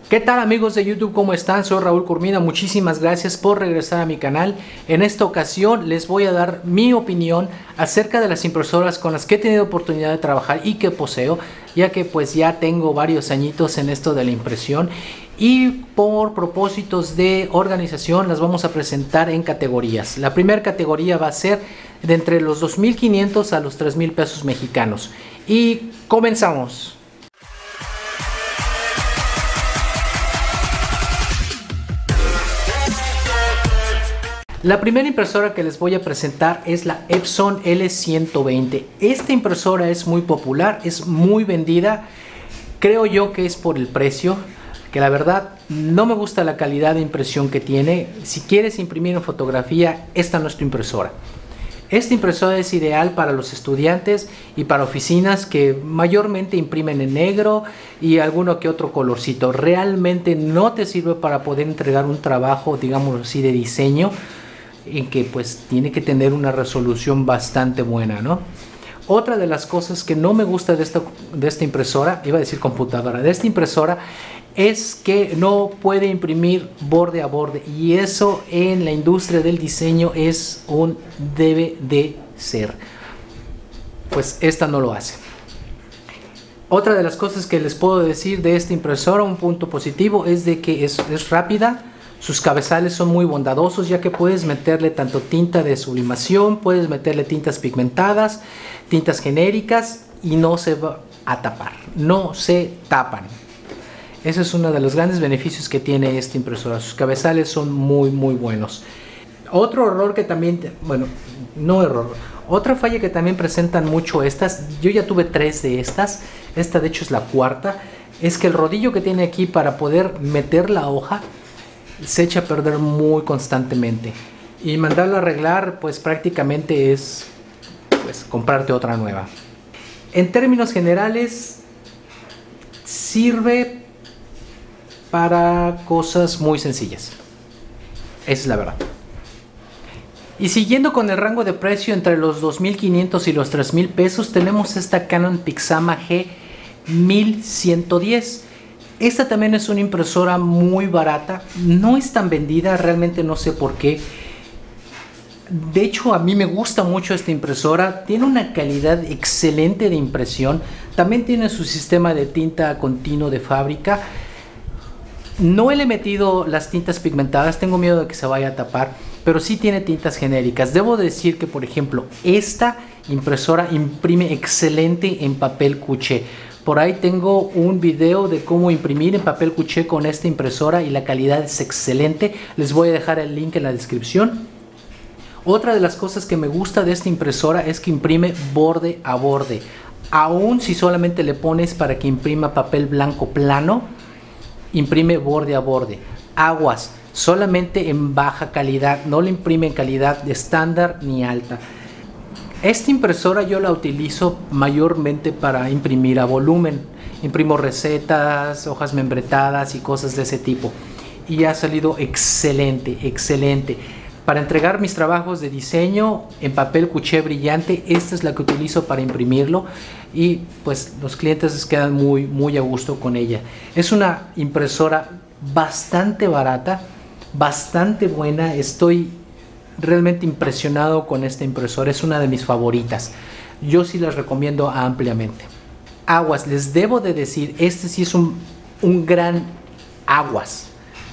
¿Qué tal amigos de YouTube? ¿Cómo están? Soy Raúl Cormina, muchísimas gracias por regresar a mi canal. En esta ocasión les voy a dar mi opinión acerca de las impresoras con las que he tenido oportunidad de trabajar y que poseo, ya que pues ya tengo varios añitos en esto de la impresión, y por propósitos de organización las vamos a presentar en categorías. La primera categoría va a ser de entre los 2,500 a los 3,000 pesos mexicanos. Y comenzamos. La primera impresora que les voy a presentar es la Epson L120. Esta impresora es muy popular, es muy vendida. Creo yo que es por el precio, que la verdad no me gusta la calidad de impresión que tiene. Si quieres imprimir en fotografía, esta no es tu impresora. Esta impresora es ideal para los estudiantes y para oficinas que mayormente imprimen en negro y alguno que otro colorcito. Realmente no te sirve para poder entregar un trabajo, digamos así, de diseño, en que pues tiene que tener una resolución bastante buena, ¿no? Otra de las cosas que no me gusta de esta impresora, iba a decir computadora, de esta impresora, es que no puede imprimir borde a borde, y eso en la industria del diseño es un debe de ser. Pues esta no lo hace. Otra de las cosas que les puedo decir de esta impresora, un punto positivo, es de que es rápida. Sus cabezales son muy bondadosos, ya que puedes meterle tanto tinta de sublimación, puedes meterle tintas pigmentadas, tintas genéricas, y no se va a tapar, no se tapan. Ese es uno de los grandes beneficios que tiene esta impresora. Sus cabezales son muy buenos. Otro error que también, bueno, no error, otra falla que también presentan mucho estas, yo ya tuve 3 de estas, esta de hecho es la cuarta, es que el rodillo que tiene aquí para poder meter la hoja se echa a perder muy constantemente, y mandarla a arreglar pues prácticamente es pues comprarte otra nueva. En términos generales sirve para cosas muy sencillas, esa es la verdad. Y siguiendo con el rango de precio entre los 2,500 y los 3,000 pesos, tenemos esta Canon Pixama G1110. Esta también es una impresora muy barata, no es tan vendida, realmente no sé por qué. De hecho, a mí me gusta mucho esta impresora, tiene una calidad excelente de impresión, también tiene su sistema de tinta continuo de fábrica. No le he metido las tintas pigmentadas, tengo miedo de que se vaya a tapar, pero sí tiene tintas genéricas. Debo decir que, por ejemplo, esta impresora imprime excelente en papel cuché. Por ahí tengo un video de cómo imprimir en papel cuché con esta impresora y la calidad es excelente. Les voy a dejar el link en la descripción. Otra de las cosas que me gusta de esta impresora es que imprime borde a borde. Aún si solamente le pones para que imprima papel blanco plano, imprime borde a borde. Aguas, solamente en baja calidad, no le imprime en calidad de estándar ni alta. Esta impresora yo la utilizo mayormente para imprimir a volumen. Imprimo recetas, hojas membretadas y cosas de ese tipo. Y ha salido excelente, excelente. Para entregar mis trabajos de diseño en papel cuché brillante, esta es la que utilizo para imprimirlo. Y pues los clientes quedan muy a gusto con ella. Es una impresora bastante barata, bastante buena. Estoy realmente impresionado con esta impresora, es una de mis favoritas. Yo sí las recomiendo ampliamente. Aguas, les debo de decir, este sí es un gran aguas.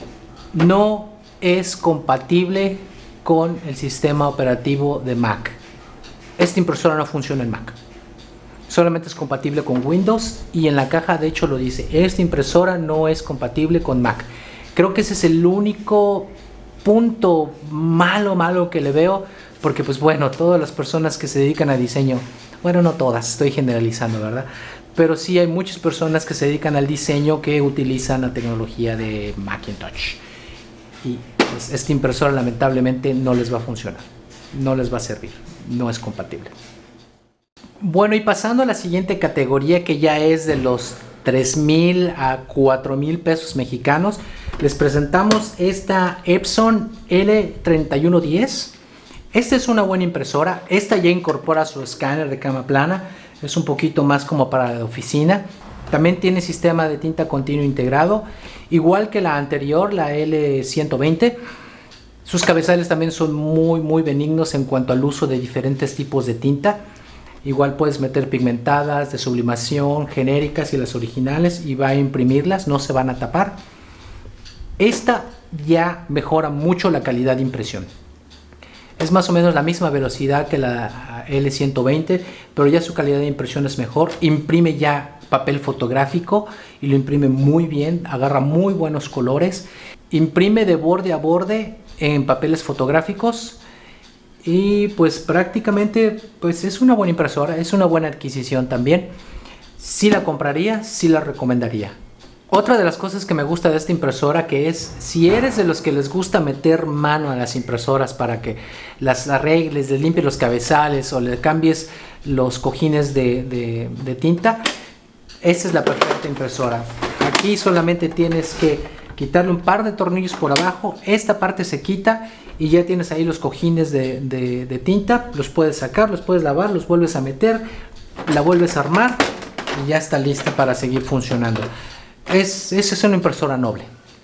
No es compatible con el sistema operativo de Mac. Esta impresora no funciona en Mac. Solamente es compatible con Windows, y en la caja de hecho lo dice, esta impresora no es compatible con Mac. Creo que ese es el único punto malo que le veo, porque pues bueno, todas las personas que se dedican a diseño, bueno, no todas, estoy generalizando, ¿verdad? Pero sí hay muchas personas que se dedican al diseño que utilizan la tecnología de Macintosh, y pues esta impresora lamentablemente no les va a funcionar, no les va a servir, no es compatible. Bueno, y pasando a la siguiente categoría, que ya es de los 3,000 a 4,000 pesos mexicanos, les presentamos esta Epson L3110. Esta es una buena impresora. Esta ya incorpora su escáner de cama plana, es un poquito más como para la oficina. También tiene sistema de tinta continuo integrado, igual que la anterior, la L120. Sus cabezales también son muy benignos en cuanto al uso de diferentes tipos de tinta. Igual puedes meter pigmentadas, de sublimación, genéricas y las originales, y va a imprimirlas, no se van a tapar. Esta ya mejora mucho la calidad de impresión. Es más o menos la misma velocidad que la L120, pero ya su calidad de impresión es mejor. Imprime ya papel fotográfico y lo imprime muy bien, agarra muy buenos colores. Imprime de borde a borde en papeles fotográficos. Y pues prácticamente pues es una buena impresora, es una buena adquisición también. Sí la compraría, sí la recomendaría. Otra de las cosas que me gusta de esta impresora, que es, si eres de los que les gusta meter mano a las impresoras para que las arregles, les limpies los cabezales o le cambies los cojines de tinta, esta es la perfecta impresora. Aquí solamente tienes que quitarle un par de tornillos por abajo, esta parte se quita y ya tienes ahí los cojines de tinta, los puedes sacar, los puedes lavar, los vuelves a meter, la vuelves a armar y ya está lista para seguir funcionando. Esa es una impresora noble,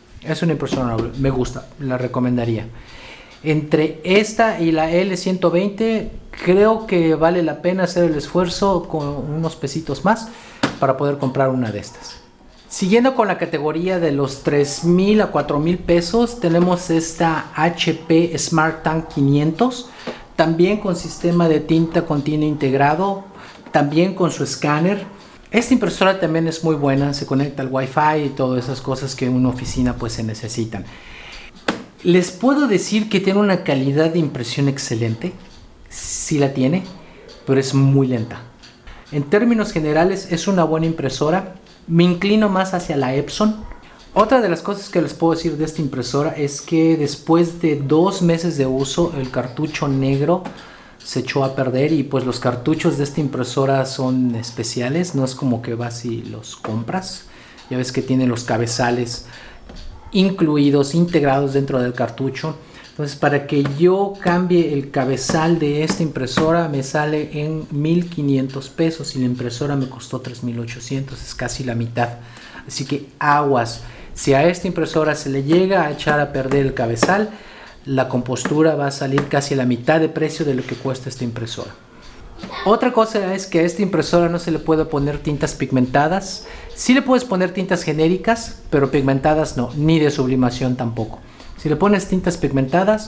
me gusta, la recomendaría. Entre esta y la L120 creo que vale la pena hacer el esfuerzo con unos pesitos más para poder comprar una de estas. Siguiendo con la categoría de los 3,000 a 4,000 pesos, tenemos esta HP Smart Tank 500, también con sistema de tinta continuo integrado, también con su escáner. Esta impresora también es muy buena, se conecta al Wi-Fi y todas esas cosas que en una oficina pues se necesitan. Les puedo decir que tiene una calidad de impresión excelente, sí la tiene, pero es muy lenta. En términos generales es una buena impresora, me inclino más hacia la Epson. Otra de las cosas que les puedo decir de esta impresora es que después de 2 meses de uso el cartucho negro se echó a perder, y pues los cartuchos de esta impresora son especiales, no es como que vas y los compras. Ya ves que tiene los cabezales incluidos, integrados dentro del cartucho. Entonces, para que yo cambie el cabezal de esta impresora me sale en 1,500 pesos y la impresora me costó 3,800, es casi la mitad. Así que aguas, si a esta impresora se le llega a echar a perder el cabezal, la compostura va a salir casi a la mitad de precio de lo que cuesta esta impresora. Otra cosa es que a esta impresora no se le puede poner tintas pigmentadas. Sí le puedes poner tintas genéricas, pero pigmentadas no, ni de sublimación tampoco. Si le pones tintas pigmentadas,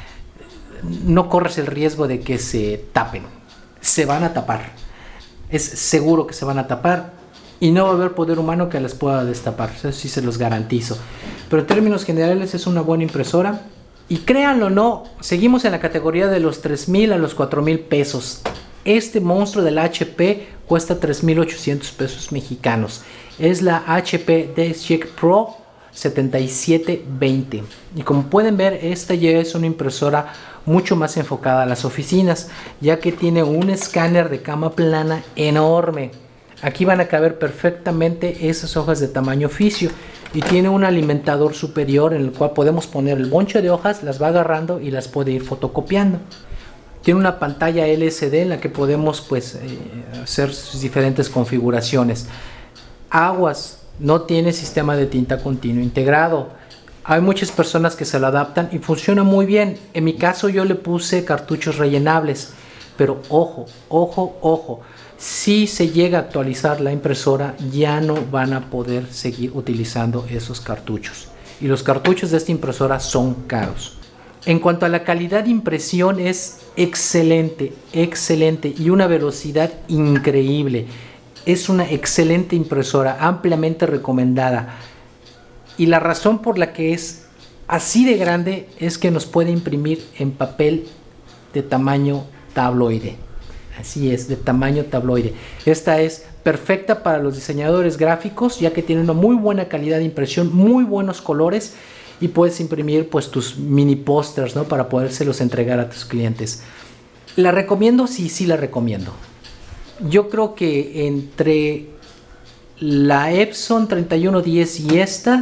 no corres el riesgo de que se tapen. Se van a tapar. Es seguro que se van a tapar y no va a haber poder humano que las pueda destapar. Eso sí se los garantizo. Pero en términos generales es una buena impresora. Y créanlo o no, seguimos en la categoría de los 3,000 a los 4,000 pesos. Este monstruo del HP cuesta 3,800 pesos mexicanos. Es la HP DeskJet Pro 7720. Y como pueden ver, esta ya es una impresora mucho más enfocada a las oficinas, ya que tiene un escáner de cama plana enorme. Aquí van a caber perfectamente esas hojas de tamaño oficio. Y tiene un alimentador superior en el cual podemos poner el bonche de hojas, las va agarrando y las puede ir fotocopiando. Tiene una pantalla LCD en la que podemos pues hacer sus diferentes configuraciones. Aguas, no tiene sistema de tinta continuo integrado. Hay muchas personas que se lo adaptan y funciona muy bien. En mi caso yo le puse cartuchos rellenables, pero ojo, ojo, ojo. Si se llega a actualizar la impresora, ya no van a poder seguir utilizando esos cartuchos. Y los cartuchos de esta impresora son caros. En cuanto a la calidad de impresión, es excelente, excelente y una velocidad increíble. Es una excelente impresora, ampliamente recomendada. Y la razón por la que es así de grande es que nos puede imprimir en papel de tamaño tabloide. Así es, de tamaño tabloide. Esta es perfecta para los diseñadores gráficos, ya que tiene una muy buena calidad de impresión, muy buenos colores, y puedes imprimir pues tus mini pósters, ¿no?, para podérselos entregar a tus clientes. ¿La recomiendo? Sí, sí la recomiendo. Yo creo que entre la Epson 3110 y esta,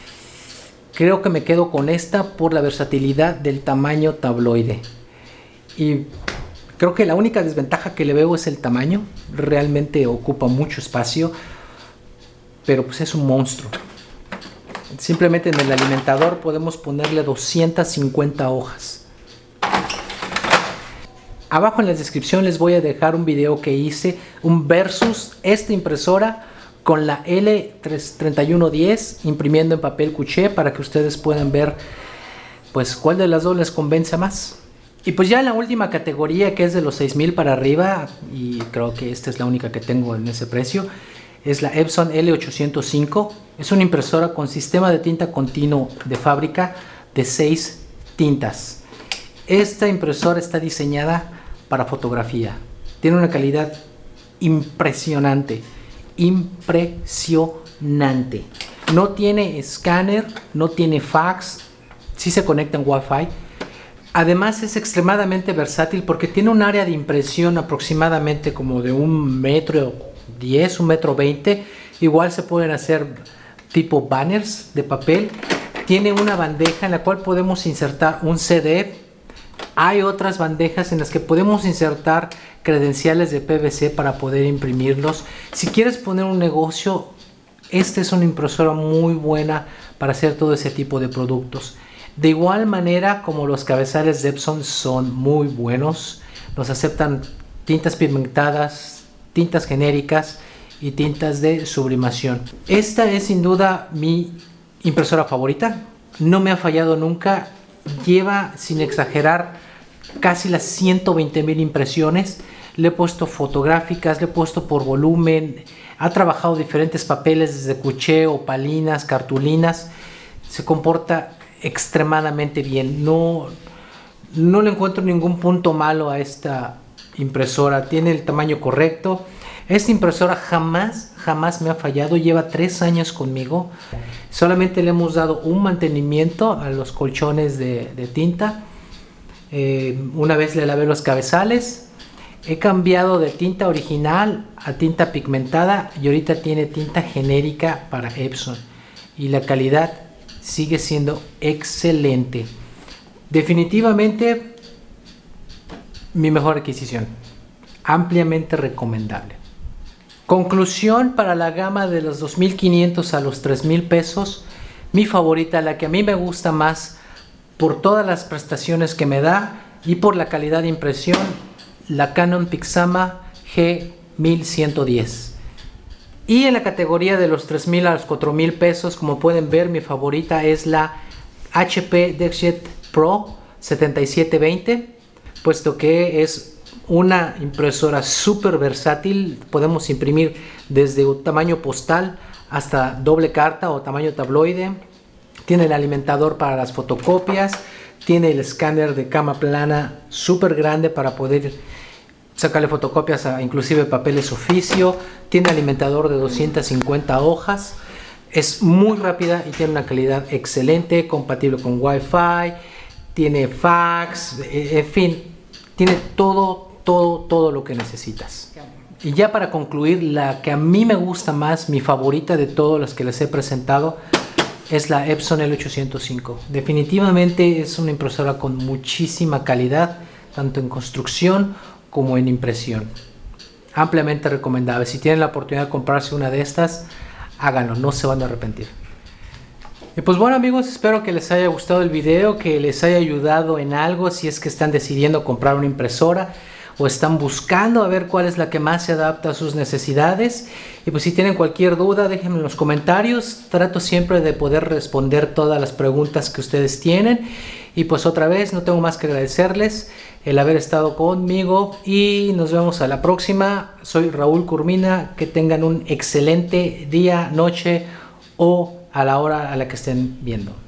creo que me quedo con esta por la versatilidad del tamaño tabloide. Y creo que la única desventaja que le veo es el tamaño. Realmente ocupa mucho espacio, pero pues es un monstruo. Simplemente en el alimentador podemos ponerle 250 hojas. Abajo en la descripción les voy a dejar un video que hice, un versus esta impresora con la L3110 imprimiendo en papel cuché, para que ustedes puedan ver pues cuál de las dos les convence más. Y pues ya en la última categoría, que es de los 6000 para arriba, y creo que esta es la única que tengo en ese precio, es la Epson L805. Es una impresora con sistema de tinta continuo de fábrica de 6 tintas. Esta impresora está diseñada para fotografía. Tiene una calidad impresionante. Impresionante. No tiene escáner, no tiene fax, sí se conecta en Wi-Fi. Además es extremadamente versátil porque tiene un área de impresión aproximadamente como de 1,10 m, 1,20 m. Igual se pueden hacer tipo banners de papel. Tiene una bandeja en la cual podemos insertar un CD. Hay otras bandejas en las que podemos insertar credenciales de PVC para poder imprimirlos. Si quieres poner un negocio, esta es una impresora muy buena para hacer todo ese tipo de productos. De igual manera como los cabezales de Epson son muy buenos, nos aceptan tintas pigmentadas, tintas genéricas y tintas de sublimación. Esta es sin duda mi impresora favorita, no me ha fallado nunca, lleva sin exagerar casi las 120,000 impresiones. Le he puesto fotográficas, le he puesto por volumen, ha trabajado diferentes papeles desde cuché, opalinas, cartulinas, se comporta extremadamente bien. No le encuentro ningún punto malo a esta impresora, tiene el tamaño correcto. Esta impresora jamás me ha fallado, lleva 3 años conmigo. Solamente le hemos dado un mantenimiento a los colchones de tinta. Una vez le lavé los cabezales, he cambiado de tinta original a tinta pigmentada y ahorita tiene tinta genérica para Epson y la calidad sigue siendo excelente. Definitivamente mi mejor adquisición, ampliamente recomendable. Conclusión: para la gama de los 2,500 a los 3,000 pesos, mi favorita, la que a mí me gusta más por todas las prestaciones que me da y por la calidad de impresión, la Canon Pixama G1110. Y en la categoría de los 3,000 a los 4,000 pesos, como pueden ver, mi favorita es la HP DeskJet Pro 7720, puesto que es una impresora súper versátil. Podemos imprimir desde un tamaño postal hasta doble carta o tamaño tabloide. Tiene el alimentador para las fotocopias, tiene el escáner de cama plana súper grande para poder sacarle fotocopias a inclusive papeles oficio, tiene alimentador de 250 hojas, es muy rápida y tiene una calidad excelente, compatible con Wi-Fi, tiene fax, en fin, tiene todo lo que necesitas. Y ya para concluir, la que a mí me gusta más, mi favorita de todas las que les he presentado, es la Epson L805. Definitivamente es una impresora con muchísima calidad, tanto en construcción como en impresión. Ampliamente recomendable. Si tienen la oportunidad de comprarse una de estas, háganlo, no se van a arrepentir. Y pues bueno amigos, espero que les haya gustado el video, que les haya ayudado en algo si es que están decidiendo comprar una impresora o están buscando a ver cuál es la que más se adapta a sus necesidades. Y pues si tienen cualquier duda, déjenme en los comentarios. Trato siempre de poder responder todas las preguntas que ustedes tienen. Y pues otra vez, no tengo más que agradecerles el haber estado conmigo y nos vemos a la próxima. Soy Raúl Curmina, que tengan un excelente día, noche o a la hora a la que estén viendo.